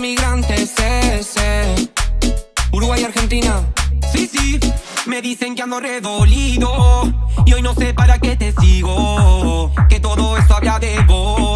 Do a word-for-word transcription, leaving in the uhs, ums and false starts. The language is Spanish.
migrantes, sé, sé. Uruguay, Argentina, sí, sí. Me dicen que ando redolido y hoy no sé para qué te sigo, que todo esto habla de vos.